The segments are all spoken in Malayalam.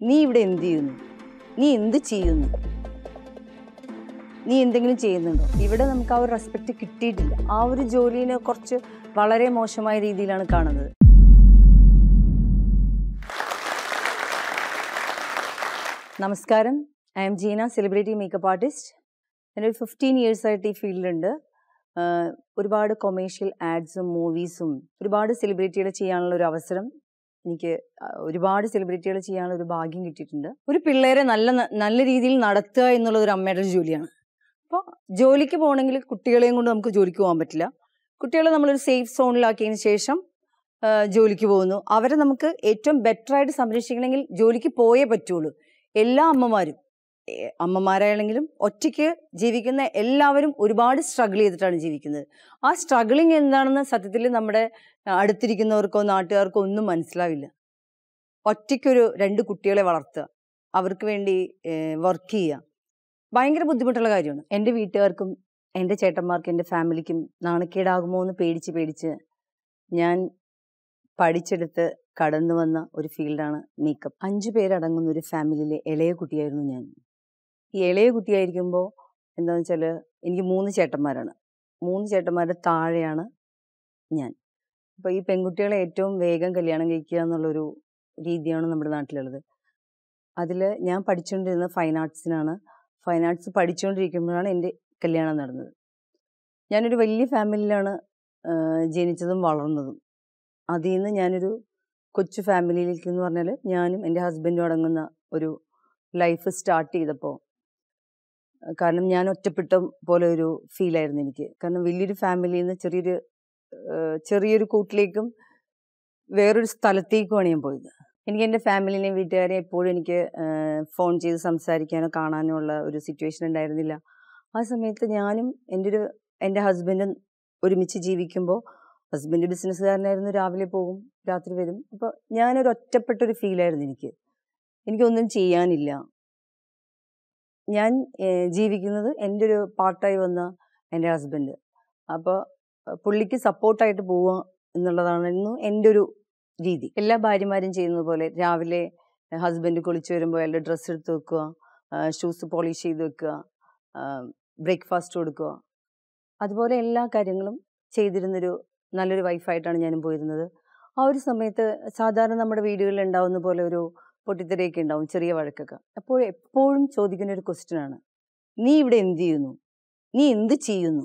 നീ ഇവിടെ എന്ത് ചെയ്യുന്നു, നീ എന്ത് ചെയ്യുന്നു, നീ എന്തെങ്കിലും ചെയ്യുന്നുണ്ടോ? ഇവിടെ നമുക്ക് ആ ഒരു റെസ്പെക്റ്റ് കിട്ടിയിട്ടില്ല. ആ ഒരു ജോലിനെ കുറച്ച് വളരെ മോശമായ രീതിയിലാണ് കാണുന്നത്. നമസ്കാരം, I'm Jeena, celebrity makeup artist. ഞാനൊരു 15 years ഈ ഫീൽഡിലുണ്ട്. ഒരുപാട് കൊമേഴ്ഷ്യൽ ആഡ്സും മൂവീസും ഒരുപാട് സെലിബ്രിറ്റികൾ ചെയ്യാനുള്ള ഒരു അവസരം എനിക്ക് ഒരുപാട് സെലിബ്രിറ്റികൾ ചെയ്യാനുള്ള ഒരു ഭാഗ്യം കിട്ടിയിട്ടുണ്ട്. ഒരു പിള്ളേരെ നല്ല രീതിയിൽ നടത്തുക എന്നുള്ളത് ഒരു അമ്മയുടെ ജോലിയാണ്. അപ്പോൾ ജോലിക്ക് പോകണമെങ്കിൽ കുട്ടികളെയും കൊണ്ട് നമുക്ക് ജോലിക്ക് പോകാൻ പറ്റില്ല. കുട്ടികളെ നമ്മളൊരു സേഫ് സോണിലാക്കിയതിന് ശേഷം ജോലിക്ക് പോകുന്നു. അവരെ നമുക്ക് ഏറ്റവും ബെറ്ററായിട്ട് സംരക്ഷിക്കണമെങ്കിൽ ജോലിക്ക് പോയേ പറ്റുള്ളൂ. എല്ലാ അമ്മമാരായാലെങ്കിലും ഒറ്റയ്ക്ക് ജീവിക്കുന്ന എല്ലാവരും ഒരുപാട് സ്ട്രഗിൾ ചെയ്തിട്ടാണ് ജീവിക്കുന്നത്. ആ സ്ട്രഗിളിങ് എന്താണെന്ന് സത്യത്തിൽ നമ്മുടെ അടുത്തിരിക്കുന്നവർക്കോ നാട്ടുകാർക്കോ ഒന്നും മനസ്സിലാവില്ല. ഒറ്റയ്ക്കൊരു 2 കുട്ടികളെ വളർത്തുക, അവർക്ക് വേണ്ടി വർക്ക് ചെയ്യുക ഭയങ്കര ബുദ്ധിമുട്ടുള്ള കാര്യമാണ്. എൻ്റെ വീട്ടുകാർക്കും എൻ്റെ ചേട്ടന്മാർക്കും എൻ്റെ ഫാമിലിക്കും നാണക്കേടാകുമോ എന്ന് പേടിച്ച് ഞാൻ പഠിച്ചെടുത്ത് കടന്നു വന്ന ഒരു ഫീൽഡാണ് മേക്കപ്പ്. 5 പേരടങ്ങുന്ന ഒരു ഫാമിലിയിലെ ഇളയ കുട്ടിയായിരുന്നു ഞാൻ. ഈ ഇളയ കുട്ടിയായിരിക്കുമ്പോൾ എന്താണെന്ന് വെച്ചാൽ എനിക്ക് 3 ചേട്ടന്മാരാണ്. 3 ചേട്ടന്മാരുടെ താഴെയാണ് ഞാൻ. അപ്പോൾ ഈ പെൺകുട്ടികളെ ഏറ്റവും വേഗം കല്യാണം കഴിക്കുക എന്നുള്ളൊരു രീതിയാണ് നമ്മുടെ നാട്ടിലുള്ളത്. അതിൽ ഞാൻ പഠിച്ചുകൊണ്ടിരുന്നത് ഫൈൻ ആർട്സിനാണ്. ഫൈൻ ആർട്സ് പഠിച്ചുകൊണ്ടിരിക്കുമ്പോഴാണ് എൻ്റെ കല്യാണം നടന്നത്. ഞാനൊരു വലിയ ഫാമിലിയിലാണ് ജനിച്ചതും വളർന്നതും. അതിൽ നിന്ന് ഞാനൊരു കൊച്ചു ഫാമിലിയിലേക്ക് എന്ന് പറഞ്ഞാൽ ഞാനും എൻ്റെ ഹസ്ബൻഡും അടങ്ങുന്ന ഒരു ലൈഫ് സ്റ്റാർട്ട് ചെയ്തപ്പോൾ, കാരണം ഞാൻ ഒറ്റപ്പെട്ട പോലെ ഒരു ഫീലായിരുന്നു എനിക്ക്. കാരണം വലിയൊരു ഫാമിലിയിൽ നിന്ന് ചെറിയൊരു കൂട്ടിലേക്കും വേറൊരു സ്ഥലത്തേക്കുമാണ് ഞാൻ പോയത്. എനിക്ക് എൻ്റെ ഫാമിലിനെയും വീട്ടുകാരെയും എപ്പോഴും എനിക്ക് ഫോൺ ചെയ്ത് സംസാരിക്കാനോ കാണാനോ ഉള്ള ഒരു സിറ്റുവേഷൻ ഉണ്ടായിരുന്നില്ല. ആ സമയത്ത് ഞാനും എൻ്റെ ഹസ്ബൻഡും ഒരുമിച്ച് ജീവിക്കുമ്പോൾ, ഹസ്ബൻഡ് ബിസിനസ്സുകാരനായിരുന്നു, രാവിലെ പോകും രാത്രി വരും. അപ്പോൾ ഞാനൊരു ഒറ്റപ്പെട്ടൊരു ഫീലായിരുന്നു എനിക്കൊന്നും ചെയ്യാനില്ല. ഞാൻ ജീവിക്കുന്നത് എൻ്റെ ഒരു പാർട്ടായി വന്ന എൻ്റെ ഹസ്ബൻഡ്. അപ്പോൾ പുള്ളിക്ക് സപ്പോർട്ടായിട്ട് പോവുക എന്നുള്ളതായിരുന്നു എൻ്റെ ഒരു രീതി. എല്ലാ ഭാര്യമാരും ചെയ്യുന്നത് പോലെ രാവിലെ ഹസ്ബൻഡ് കുളിച്ച് വരുമ്പോൾ അയാളുടെ ഡ്രസ്സ് എടുത്ത് വെക്കുക, ഷൂസ് പോളിഷ് ചെയ്ത് വെക്കുക, ബ്രേക്ക്ഫാസ്റ്റ് കൊടുക്കുക, അതുപോലെ എല്ലാ കാര്യങ്ങളും ചെയ്തിരുന്നൊരു നല്ലൊരു വൈഫായിട്ടാണ് ഞാനും പോയിരുന്നത്. ആ ഒരു സമയത്ത് സാധാരണ നമ്മുടെ വീടുകളിൽ ഉണ്ടാവുന്ന പോലെ ഒരു പൊട്ടിത്തെറിയൊക്കെ ഉണ്ടാവും, ചെറിയ വഴക്കൊക്കെ. അപ്പോൾ എപ്പോഴും ചോദിക്കുന്ന ഒരു ക്വസ്റ്റ്യനാണ്, നീ ഇവിടെ എന്ത് ചെയ്യുന്നു, നീ എന്ത് ചെയ്യുന്നു,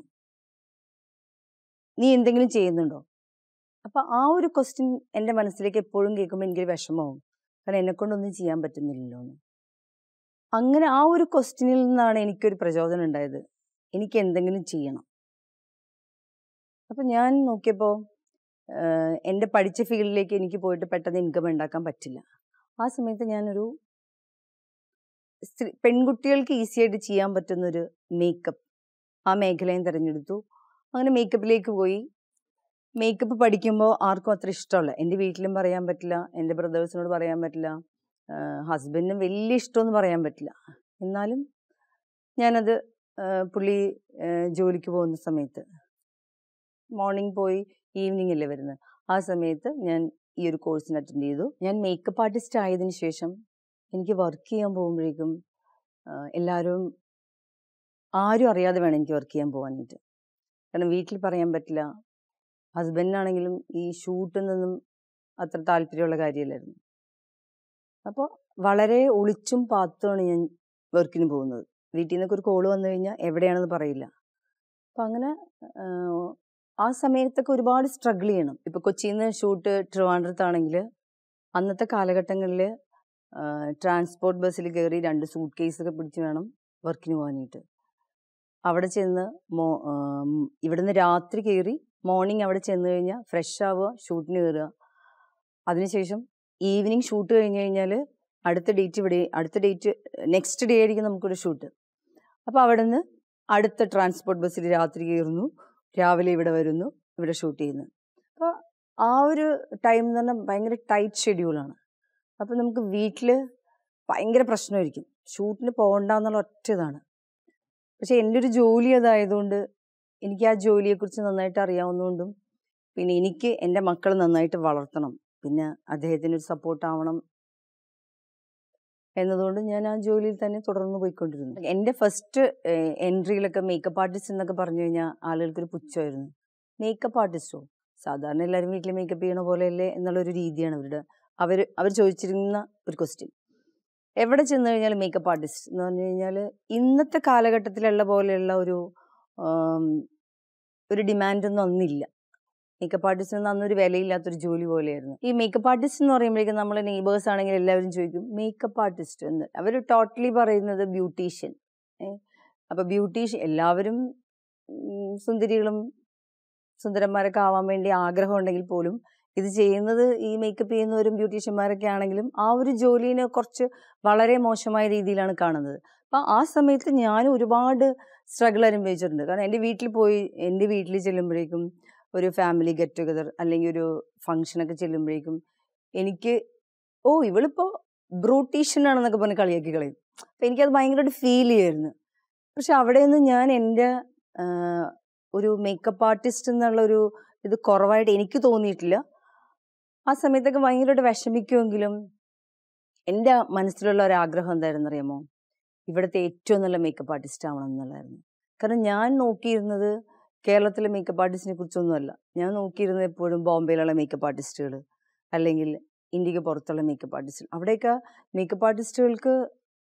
നീ എന്തെങ്കിലും ചെയ്യുന്നുണ്ടോ? അപ്പം ആ ഒരു ക്വസ്റ്റ്യൻ എൻ്റെ മനസ്സിലേക്ക് എപ്പോഴും കേൾക്കുമ്പോൾ എനിക്കൊരു വിഷമമാവും. കാരണം എന്നെക്കൊണ്ടൊന്നും ചെയ്യാൻ പറ്റുന്നില്ലല്ലോ എന്ന്. അങ്ങനെ ആ ഒരു ക്വസ്റ്റ്യനിൽ നിന്നാണ് എനിക്കൊരു പ്രചോദനം ഉണ്ടായത്, എനിക്ക് എന്തെങ്കിലും ചെയ്യണം. അപ്പം ഞാൻ നോക്കിയപ്പോൾ എൻ്റെ പഠിച്ച ഫീൽഡിലേക്ക് എനിക്ക് പോയിട്ട് പെട്ടെന്ന് ഇൻകം ഉണ്ടാക്കാൻ പറ്റില്ല. ആ സമയത്ത് ഞാനൊരു പെൺകുട്ടികൾക്ക് ഈസി ആയിട്ട് ചെയ്യാൻ പറ്റുന്നൊരു മേക്കപ്പ്, ആ മേഖലയും തിരഞ്ഞെടുത്തു. അങ്ങനെ മേക്കപ്പിലേക്ക് പോയി. മേക്കപ്പ് പഠിക്കുമ്പോൾ ആർക്കും അത്ര ഇഷ്ടമല്ല. എൻ്റെ വീട്ടിലും പറയാൻ പറ്റില്ല, എൻ്റെ ബ്രദേഴ്സിനോട് പറയാൻ പറ്റില്ല, ഹസ്ബൻഡിനും വലിയ ഇഷ്ടമൊന്നും പറയാൻ പറ്റില്ല. എന്നാലും ഞാനത് പുള്ളി ജോലിക്ക് പോകുന്ന സമയത്ത്, മോർണിംഗ് പോയി ഈവനിങ് അല്ലേ വരുന്നത്, ആ സമയത്ത് ഞാൻ ഈ ഒരു കോഴ്സിന് അറ്റൻഡ് ചെയ്തു. ഞാൻ മേക്കപ്പ് ആർട്ടിസ്റ്റ് ആയതിനു ശേഷം എനിക്ക് വർക്ക് ചെയ്യാൻ പോകുമ്പോഴേക്കും ആരും അറിയാതെ വേണം എനിക്ക് വർക്ക് ചെയ്യാൻ പോകാനായിട്ട്. കാരണം വീട്ടിൽ പറയാൻ പറ്റില്ല. ഹസ്ബൻഡിനാണെങ്കിലും ഈ ഷൂട്ടിൽ നിന്നും അത്ര താല്പര്യമുള്ള കാര്യമല്ലായിരുന്നു. അപ്പോൾ വളരെ ഒളിച്ചും പാത്തുമാണ് ഞാൻ വർക്കിന് പോകുന്നത്. വീട്ടിൽ നിന്നൊക്കെ ഒരു കോള് വന്നു കഴിഞ്ഞാൽ എവിടെയാണെന്ന് പറയില്ല. അപ്പം അങ്ങനെ ആ സമയത്തൊക്കെ ഒരുപാട് സ്ട്രഗിൾ ചെയ്യണം. ഇപ്പോൾ കൊച്ചിയിൽ നിന്ന് ഷൂട്ട് ട്രിവാൻഡ്രത്താണെങ്കിൽ അന്നത്തെ കാലഘട്ടങ്ങളിൽ ട്രാൻസ്പോർട്ട് ബസ്സിൽ കയറി 2 സൂട്ട് കേസൊക്കെ പിടിച്ച് വേണം വർക്കിന് പോകാനായിട്ട്. അവിടെ ചെന്ന് ഇവിടുന്ന് രാത്രി കയറി മോർണിംഗ് അവിടെ ചെന്ന് കഴിഞ്ഞാൽ ഫ്രഷ് ആവുക, ഷൂട്ടിന് കയറുക. അതിനുശേഷം ഈവനിങ് ഷൂട്ട് കഴിഞ്ഞ് കഴിഞ്ഞാൽ അടുത്ത ഡേറ്റ് നെക്സ്റ്റ് ഡേ ആയിരിക്കും നമുക്കൊരു ഷൂട്ട്. അപ്പോൾ അവിടെ നിന്ന് അടുത്ത ട്രാൻസ്പോർട്ട് ബസ്സിൽ രാത്രി കയറുന്നു, രാവിലെ ഇവിടെ വരുന്നു, ഇവിടെ ഷൂട്ട് ചെയ്യുന്നു. അപ്പോൾ ആ ഒരു ടൈം എന്ന് പറഞ്ഞാൽ ഭയങ്കര ടൈറ്റ് ഷെഡ്യൂളാണ്. അപ്പോൾ നമുക്ക് വീട്ടിൽ ഭയങ്കര പ്രശ്നമായിരിക്കും, ഷൂട്ടിന് പോകണ്ടെന്നുള്ള ഒറ്റ ഇതാണ്. പക്ഷെ എൻ്റെ ഒരു ജോലി അതായതുകൊണ്ട് എനിക്ക് ആ ജോലിയെക്കുറിച്ച് നന്നായിട്ട് അറിയാവുന്നതുകൊണ്ടും, പിന്നെ എനിക്ക് എൻ്റെ മക്കളെ നന്നായിട്ട് വളർത്തണം, പിന്നെ അദ്ദേഹത്തിനൊരു സപ്പോർട്ടാവണം, എന്നതുകൊണ്ട് ഞാൻ ആ ജോലിയിൽ തന്നെ തുടർന്ന് പോയിക്കൊണ്ടിരുന്നു. എൻ്റെ ഫസ്റ്റ് എൻട്രിയിലൊക്കെ മേക്കപ്പ് ആർട്ടിസ്റ്റ് എന്നൊക്കെ പറഞ്ഞു കഴിഞ്ഞാൽ ആളുകൾക്കൊരു പുച്ഛമായിരുന്നു. മേക്കപ്പ് ആർട്ടിസ്റ്റോ? സാധാരണ എല്ലാവരും വീട്ടിൽ മേക്കപ്പ് ചെയ്യണ പോലെയല്ലേ എന്നുള്ളൊരു രീതിയാണ് അവർ ചോദിച്ചിരുന്ന ഒരു ക്വസ്റ്റ്യൻ. എവിടെ ചെന്ന് കഴിഞ്ഞാൽ മേക്കപ്പ് ആർട്ടിസ്റ്റ് എന്ന് പറഞ്ഞു കഴിഞ്ഞാൽ ഇന്നത്തെ കാലഘട്ടത്തിലുള്ള പോലെയുള്ള ഒരു ഡിമാൻഡൊന്നും അന്നില്ല. മേക്കപ്പ് ആർട്ടിസ്റ്റിന് അന്നൊരു വിലയില്ലാത്തൊരു ജോലി പോലെയായിരുന്നു. ഈ മേക്കപ്പ് ആർട്ടിസ്റ്റ് എന്ന് പറയുമ്പോഴേക്കും നമ്മൾ നെയ്ബേഴ്സ് ആണെങ്കിൽ എല്ലാവരും ചോദിക്കും മേക്കപ്പ് ആർട്ടിസ്റ്റ് എന്ന്. അവർ ടോട്ടലി പറയുന്നത് ബ്യൂട്ടീഷ്യൻ. അപ്പോൾ ബ്യൂട്ടീഷ്യൻ എല്ലാവരും സുന്ദരികളും സുന്ദരന്മാരൊക്കെ ആവാൻ വേണ്ടി ആഗ്രഹം ഉണ്ടെങ്കിൽ പോലും ഇത് ചെയ്യുന്നത് ഈ മേക്കപ്പ് ചെയ്യുന്നവരും ബ്യൂട്ടീഷ്യന്മാരൊക്കെ ആണെങ്കിലും ആ ഒരു ജോലിനെ കുറച്ച് വളരെ മോശമായ രീതിയിലാണ് കാണുന്നത്. അപ്പം ആ സമയത്ത് ഞാൻ ഒരുപാട് സ്ട്രഗിൾ അനുഭവിച്ചിട്ടുണ്ട്. കാരണം എൻ്റെ വീട്ടിൽ ചെല്ലുമ്പോഴേക്കും ഒരു ഫാമിലി ഗെറ്റ് ടുഗദർ അല്ലെങ്കിൽ ഒരു ഫംഗ്ഷനൊക്കെ ചെല്ലുമ്പോഴേക്കും എനിക്ക് ഇവളിപ്പോൾ ബ്യൂട്ടീഷ്യൻ ആണെന്നൊക്കെ പറഞ്ഞ് കളിയാക്കി കളയും. അപ്പം എനിക്കത് ഭയങ്കരമായിട്ട് ഫീൽ ചെയ്യുമായിരുന്നു. പക്ഷെ അവിടെ നിന്ന് ഞാൻ എൻ്റെ ഒരു മേക്കപ്പ് ആർട്ടിസ്റ്റ് എന്നുള്ളൊരു ഇത് കുറവായിട്ട് എനിക്ക് തോന്നിയിട്ടില്ല. ആ സമയത്തൊക്കെ ഭയങ്കരമായിട്ട് വിഷമിക്കുമെങ്കിലും എൻ്റെ മനസ്സിലുള്ള ഒരാഗ്രഹം എന്തായിരുന്നു അറിയാമോ? ഇവിടുത്തെ ഏറ്റവും നല്ല മേക്കപ്പ് ആർട്ടിസ്റ്റ് ആവണം എന്നുള്ളതായിരുന്നു. കാരണം ഞാൻ നോക്കിയിരുന്നത് കേരളത്തിലെ മേക്കപ്പ് ആർട്ടിസ്റ്റിനെ കുറിച്ചൊന്നുമല്ല. ഞാൻ നോക്കിയിരുന്നത് എപ്പോഴും ബോംബെയിലുള്ള മേക്കപ്പ് ആർട്ടിസ്റ്റുകൾ അല്ലെങ്കിൽ ഇന്ത്യക്ക് പുറത്തുള്ള മേക്കപ്പ് ആർട്ടിസ്റ്റുകൾ. അവിടെയൊക്കെ മേക്കപ്പ് ആർട്ടിസ്റ്റുകൾക്ക്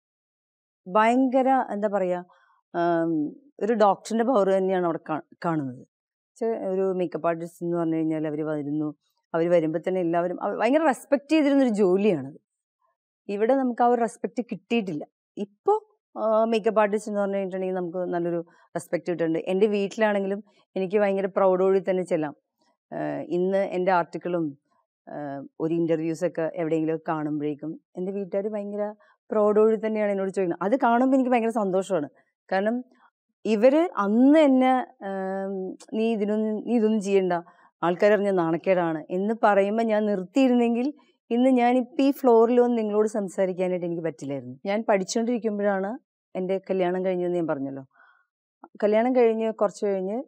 ഭയങ്കര എന്താ പറയുക, ഒരു ഡോക്ടറിൻ്റെ പവർ തന്നെയാണ് അവിടെ കാണുന്നത്. ഒരു മേക്കപ്പ് ആർട്ടിസ്റ്റ് എന്ന് പറഞ്ഞു കഴിഞ്ഞാൽ അവർ വരുമ്പോൾ തന്നെ എല്ലാവരും ഭയങ്കര റെസ്പെക്റ്റ് ചെയ്തിരുന്നൊരു ജോലിയാണത്. ഇവിടെ നമുക്ക് ആ ഒരു റെസ്പെക്റ്റ് കിട്ടിയിട്ടില്ല. ഇപ്പോൾ മേക്കപ്പ് ആർട്ടിസ്റ്റ് എന്ന് പറഞ്ഞു കഴിഞ്ഞിട്ടുണ്ടെങ്കിൽ നമുക്ക് നല്ലൊരു റെസ്പെക്റ്റ് കിട്ടുന്നുണ്ട്. എൻ്റെ വീട്ടിലാണെങ്കിലും എനിക്ക് ഭയങ്കര പ്രൗഡോടി തന്നെ ചെല്ലാം. ഇന്ന് എൻ്റെ ആർട്ടിക്കിളും ഒരു ഇൻ്റർവ്യൂസൊക്കെ എവിടെയെങ്കിലും കാണുമ്പോഴേക്കും എൻ്റെ വീട്ടുകാർ ഭയങ്കര പ്രൗഡോടി തന്നെയാണ് എന്നോട് ചോദിക്കുന്നത്. അത് കാണുമ്പോൾ എനിക്ക് ഭയങ്കര സന്തോഷമാണ്. കാരണം ഇവർ അന്ന് എന്നെ നീ ഇതൊന്നും ചെയ്യണ്ട, ആൾക്കാരറിഞ്ഞ നാണക്കേടാണ് എന്ന് പറയുമ്പോൾ ഞാൻ നിർത്തിയിരുന്നെങ്കിൽ ഇന്ന് ഞാനിപ്പോൾ ഈ ഫ്ലോറിൽ വന്ന് നിങ്ങളോട് സംസാരിക്കാനായിട്ട് എനിക്ക് പറ്റില്ലായിരുന്നു. ഞാൻ പഠിച്ചുകൊണ്ടിരിക്കുമ്പോഴാണ് എൻ്റെ കല്യാണം കഴിഞ്ഞതെന്ന് ഞാൻ പറഞ്ഞല്ലോ. കല്യാണം കഴിഞ്ഞ് കുറച്ച് കഴിഞ്ഞ്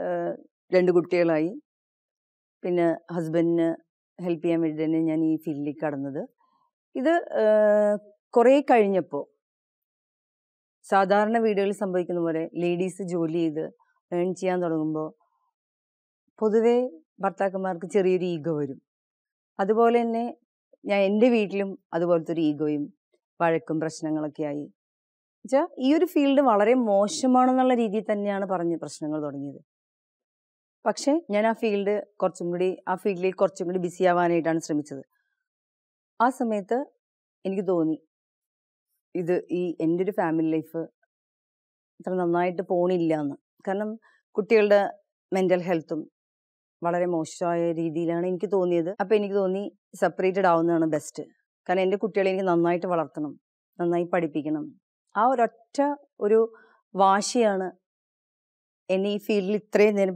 2 കുട്ടികളായി. പിന്നെ ഹസ്ബൻഡിന് ഹെൽപ്പ് ചെയ്യാൻ വേണ്ടി തന്നെ ഞാൻ ഈ ഫീൽഡിലേക്ക് കടന്നത്. ഇത് കുറേ കഴിഞ്ഞപ്പോൾ സാധാരണ വീടുകളിൽ സംഭവിക്കുന്ന പോലെ ലേഡീസ് ജോലി ചെയ്ത് ഏൺ ചെയ്യാൻ തുടങ്ങുമ്പോൾ പൊതുവേ ഭർത്താക്കന്മാർക്ക് ചെറിയൊരു ഈഗോ വരും. അതുപോലെ തന്നെ എൻ്റെ വീട്ടിലും അതുപോലത്തെ ഒരു ഈഗോയും വഴക്കും പ്രശ്നങ്ങളൊക്കെ ആയി. എന്നുവെച്ചാൽ ഈ ഒരു ഫീൽഡ് വളരെ മോശമാണെന്നുള്ള രീതിയിൽ തന്നെയാണ് പറഞ്ഞ് പ്രശ്നങ്ങൾ തുടങ്ങിയത്. പക്ഷേ ഞാൻ ആ ഫീൽഡിൽ കുറച്ചും കൂടി ബിസി ആവാനായിട്ടാണ് ശ്രമിച്ചത്. ആ സമയത്ത് എനിക്ക് തോന്നി എൻ്റെ ഒരു ഫാമിലി ലൈഫ് അത്ര നന്നായിട്ട് പോണില്ല എന്ന്. കാരണം കുട്ടികളുടെ മെൻ്റൽ ഹെൽത്തും വളരെ മോശമായ രീതിയിലാണ് എനിക്ക് തോന്നിയത്. അപ്പോൾ എനിക്ക് തോന്നി സെപ്പറേറ്റഡ് ആവുന്നതാണ് ബെസ്റ്റ്. കാരണം എൻ്റെ കുട്ടികളെ എനിക്ക് നന്നായിട്ട് വളർത്തണം, നന്നായി പഠിപ്പിക്കണം. ആ ഒരൊറ്റ ഒരു വാശിയാണ് എന്നെ ഈ ഫീൽഡിൽ ഇത്രയും നേരം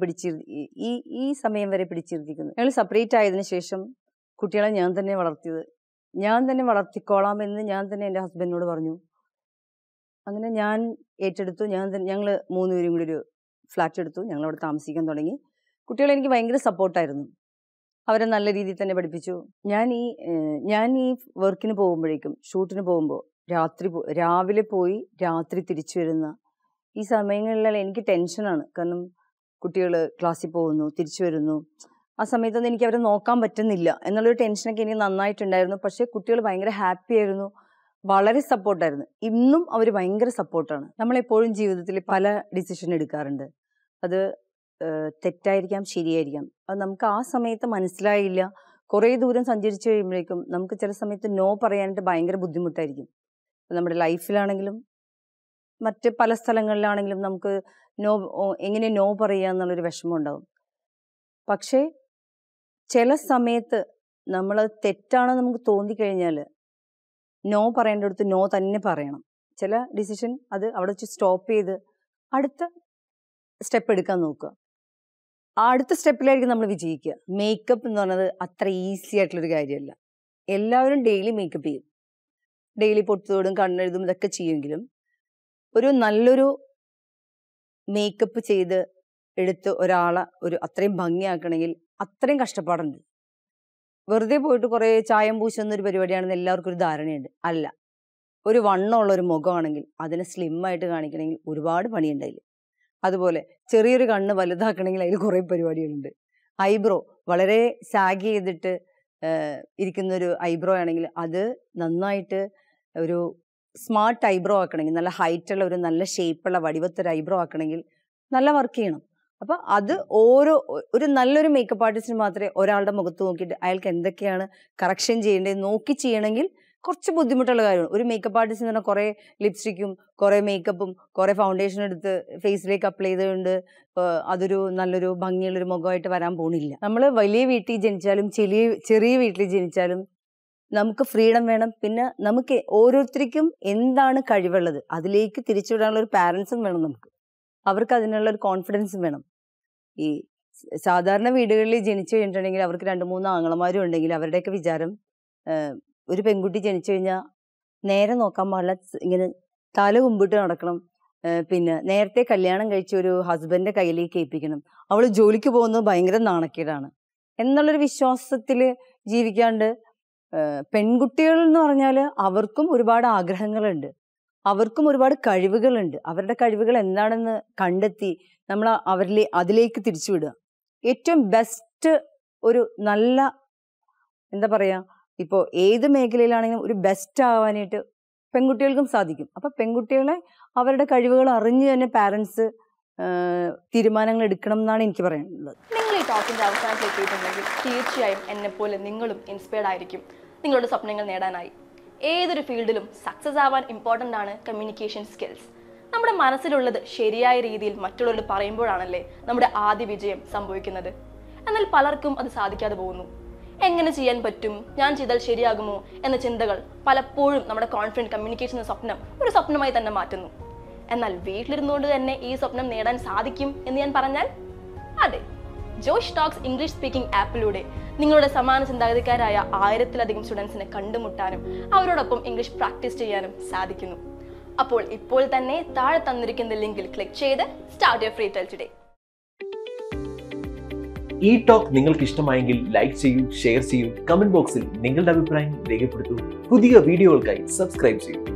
ഈ സമയം വരെ പിടിച്ചിരുത്തിക്കുന്നത്. ഞങ്ങൾ സെപ്പറേറ്റ് ആയതിനു ശേഷം കുട്ടികളെ ഞാൻ തന്നെ വളർത്തിക്കോളാം എന്ന് ഞാൻ തന്നെ എൻ്റെ ഹസ്ബൻഡിനോട് പറഞ്ഞു. അങ്ങനെ ഞാൻ ഏറ്റെടുത്തു. ഞങ്ങൾ 3 പേരും കൂടി ഒരു ഫ്ലാറ്റ് എടുത്തു. ഞങ്ങളവിടെ താമസിക്കാൻ തുടങ്ങി. കുട്ടികളെ എനിക്ക് ഭയങ്കര സപ്പോർട്ടായിരുന്നു. അവരെ നല്ല രീതിയിൽ തന്നെ പഠിപ്പിച്ചു. ഞാൻ ഈ വർക്കിന് പോകുമ്പോഴേക്കും, ഷൂട്ടിന് പോകുമ്പോൾ രാവിലെ പോയി രാത്രി തിരിച്ചു വരുന്ന ഈ സമയങ്ങളിലെല്ലാം എനിക്ക് ടെൻഷനാണ്. കാരണം കുട്ടികൾ ക്ലാസ്സിൽ പോകുന്നു, തിരിച്ചു വരുന്നു. ആ സമയത്തൊന്നും എനിക്ക് അവരെ നോക്കാൻ പറ്റുന്നില്ല എന്നുള്ളൊരു ടെൻഷനൊക്കെ എനിക്ക് നന്നായിട്ടുണ്ടായിരുന്നു. പക്ഷേ കുട്ടികൾ ഭയങ്കര ഹാപ്പി ആയിരുന്നു, വളരെ സപ്പോർട്ടായിരുന്നു. ഇന്നും അവർ ഭയങ്കര സപ്പോർട്ടാണ്. നമ്മളെപ്പോഴും ജീവിതത്തിൽ പല ഡിസിഷൻ എടുക്കാറുണ്ട്. അത് തെറ്റായിരിക്കാം, ശരിയായിരിക്കാം. അത് നമുക്ക് ആ സമയത്ത് മനസ്സിലായില്ല. കുറേ ദൂരം സഞ്ചരിച്ചു കഴിയുമ്പോഴേക്കും നമുക്ക് ചില സമയത്ത് നോ പറയാനായിട്ട് ഭയങ്കര ബുദ്ധിമുട്ടായിരിക്കും. നമ്മുടെ ലൈഫിലാണെങ്കിലും മറ്റ് പല സ്ഥലങ്ങളിലാണെങ്കിലും നമുക്ക് എങ്ങനെ നോ പറയുക എന്നുള്ളൊരു വിഷമം ഉണ്ടാവും. പക്ഷേ ചില സമയത്ത് നമ്മൾ തെറ്റാണെന്ന് നമുക്ക് തോന്നിക്കഴിഞ്ഞാൽ നോ പറയേണ്ടടുത്ത് നോ തന്നെ പറയണം. ചില ഡിസിഷൻ അത് അവിടെ വെച്ച് സ്റ്റോപ്പ് ചെയ്ത് അടുത്ത സ്റ്റെപ്പ് എടുക്കാൻ നോക്കുക. ആ അടുത്ത സ്റ്റെപ്പിലായിരിക്കും നമ്മൾ വിജയിക്കുക. മേക്കപ്പ് എന്ന് പറയുന്നത് അത്ര ഈസി ആയിട്ടുള്ളൊരു കാര്യമല്ല. എല്ലാവരും ഡെയിലി മേക്കപ്പ് ചെയ്യും, ഡെയിലി പൊട്ടുതോടും കണ്ണെഴുതും ഇതൊക്കെ ചെയ്യുമെങ്കിലും ഒരു നല്ലൊരു മേക്കപ്പ് ചെയ്ത് എടുത്ത് ഒരാളെ അത്രയും ഭംഗിയാക്കണമെങ്കിൽ അത്രയും കഷ്ടപ്പാടുണ്ട്. വെറുതെ പോയിട്ട് കുറേ ചായം പൂശുന്നൊരു പരിപാടിയാണെന്ന് എല്ലാവർക്കും ഒരു ധാരണയുണ്ട്. അല്ല, ഒരു വണ്ണമുള്ളൊരു മുഖമാണെങ്കിൽ അതിനെ സ്ലിമ്മായിട്ട് കാണിക്കണമെങ്കിൽ ഒരുപാട് പണിയുണ്ടായില്ല. അതുപോലെ ചെറിയൊരു കണ്ണ് വലുതാക്കണമെങ്കിൽ അതിൽ കുറേ പരിപാടികളുണ്ട്. ഐബ്രോ വളരെ സാഗ് ചെയ്തിട്ട് ഇരിക്കുന്നൊരു ഐബ്രോ ആണെങ്കിൽ അത് നന്നായിട്ട് ഒരു സ്മാർട്ട് ഐബ്രോ ആക്കണമെങ്കിൽ, നല്ല ഹൈറ്റുള്ള ഒരു നല്ല ഷേപ്പുള്ള വടിവത്തൊരു ഐബ്രോ ആക്കണമെങ്കിൽ നല്ല വർക്ക് ചെയ്യണം. അപ്പം അത് ഒരു നല്ലൊരു മേക്കപ്പ് ആർട്ടിസ്റ്റിന് മാത്രമേ ഒരാളുടെ മുഖത്ത് നോക്കിയിട്ട് അയാൾക്ക് എന്തൊക്കെയാണ് കറക്ഷൻ ചെയ്യേണ്ടത് നോക്കി ചെയ്യണമെങ്കിൽ കുറച്ച് ബുദ്ധിമുട്ടുള്ള കാര്യമാണ്. ഒരു മേക്കപ്പ് ആർട്ടിസ്റ്റ് എന്ന് പറഞ്ഞാൽ കുറേ ലിപ്സ്റ്റിക്കും കുറേ മേക്കപ്പും കുറേ ഫൗണ്ടേഷനും എടുത്ത് ഫേസിലേക്ക് അപ്ലൈ ചെയ്തുകൊണ്ട് അതൊരു നല്ലൊരു ഭംഗിയുള്ളൊരു മുഖമായിട്ട് വരാൻ പോണില്ല. നമ്മൾ വലിയ വീട്ടിൽ ജനിച്ചാലും ചെറിയ വീട്ടിൽ ജനിച്ചാലും നമുക്ക് ഫ്രീഡം വേണം. പിന്നെ നമുക്ക് ഓരോരുത്തർക്കും എന്താണ് കഴിവുള്ളത് അതിലേക്ക് തിരിച്ചുവിടാനുള്ള ഒരു പാരൻസും വേണം. അവർക്ക് അതിനുള്ള ഒരു കോൺഫിഡൻസും വേണം. ഈ സാധാരണ വീടുകളിൽ ജനിച്ചു കഴിഞ്ഞിട്ടുണ്ടെങ്കിൽ അവർക്ക് 2-3 ആങ്ങളമാരും ഉണ്ടെങ്കിൽ അവരുടെയൊക്കെ വിചാരം ഒരു പെൺകുട്ടി ജനിച്ചു കഴിഞ്ഞാൽ നേരെ നോക്കാൻ പാടില്ല, ഇങ്ങനെ തല കുമ്പിട്ട് നടക്കണം, പിന്നെ നേരത്തെ കല്യാണം കഴിച്ച ഒരു ഹസ്ബൻഡിന്റെ കയ്യിലേക്ക് ഏൽപ്പിക്കണം, അവൾ ജോലിക്ക് പോകുന്നത് ഭയങ്കര നാണക്കേടാണ് എന്നുള്ളൊരു വിശ്വാസത്തിൽ ജീവിക്കാണ്ട് പെൺകുട്ടികൾ എന്ന് പറഞ്ഞാൽ അവർക്കും ഒരുപാട് ആഗ്രഹങ്ങളുണ്ട്, അവർക്കും ഒരുപാട് കഴിവുകളുണ്ട്. അവരുടെ കഴിവുകൾ എന്താണെന്ന് കണ്ടെത്തി നമ്മൾ അതിലേക്ക് തിരിച്ചുവിടുക. ഏറ്റവും ബെസ്റ്റ് ഒരു നല്ല എന്താ പറയുക, ഇപ്പോൾ ഏത് മേഖലയിലാണെങ്കിലും ഒരു ബെസ്റ്റ് ആവാനായിട്ട് പെൺകുട്ടികൾക്കും സാധിക്കും. അപ്പം പെൺകുട്ടികളെ അവരുടെ കഴിവുകൾ അറിഞ്ഞ് തന്നെ പാരൻസ് തീരുമാനങ്ങൾ എടുക്കണം എന്നാണ് എനിക്ക് പറയാനുള്ളത്. നിങ്ങൾ ഈ ടോക്കിൻ്റെ അവസാനത്തിൽ എത്തിയിട്ടുണ്ടെങ്കിൽ തീർച്ചയായും എന്നെപ്പോലെ നിങ്ങളും ഇൻസ്പയർഡ് ആയിരിക്കും നിങ്ങളുടെ സ്വപ്നങ്ങൾ നേടാനായി. ഏതൊരു ഫീൽഡിലും സക്സസ് ആവാൻ ഇമ്പോർട്ടൻ്റ് ആണ് കമ്മ്യൂണിക്കേഷൻ സ്കിൽസ്. നമ്മുടെ മനസ്സിലുള്ളത് ശരിയായ രീതിയിൽ മറ്റുള്ളവരോട് പറയുമ്പോഴാണല്ലേ നമ്മുടെ ആദ്യ വിജയം സംഭവിക്കുന്നത്. എന്നാൽ പലർക്കും അത് സാധിക്കാതെ പോകുന്നു. എങ്ങനെ ചെയ്യാൻ പറ്റും, ഞാൻ ചെയ്താൽ ശരിയാകുമോ എന്ന ചിന്തകൾ പലപ്പോഴും നമ്മുടെ കോൺഫിഡൻറ്റ് കമ്മ്യൂണിക്കേഷൻ എന്ന സ്വപ്നം ഒരു സ്വപ്നമായി തന്നെ മാറ്റുന്നു. എന്നാൽ വീട്ടിലിരുന്നുകൊണ്ട് തന്നെ ഈ സ്വപ്നം നേടാൻ സാധിക്കും എന്ന് ഞാൻ പറഞ്ഞാൽ അതെ, ജോഷ് ടോക്സ് ഇംഗ്ലീഷ് സ്പീക്കിംഗ് ആപ്പിലൂടെ നിങ്ങളുടെ സമാന ചിന്താഗതിക്കാരായ 1000-ലധികം സ്റ്റുഡൻസിനെ കണ്ടുമുട്ടാനും അവരോടൊപ്പം ഇംഗ്ലീഷ് പ്രാക്ടീസ് ചെയ്യാനും സാധിക്കുന്നു. അപ്പോൾ ഇപ്പോൾ തന്നെ താഴെ തന്നിരിക്കുന്ന ലിങ്കിൽ ക്ലിക്ക് ചെയ്ത് start your free trial today. ഈ ടോക്ക് നിങ്ങൾക്ക് ഇഷ്ടമായെങ്കിൽ ലൈക്ക് ചെയ്യൂ, ഷെയർ ചെയ്യൂ, കമന്റ് ബോക്സിൽ നിങ്ങളുടെ അഭിപ്രായം രേഖപ്പെടുത്തൂ. പുതിയ വീഡിയോകൾക്കായി സബ്സ്ക്രൈബ് ചെയ്യൂ.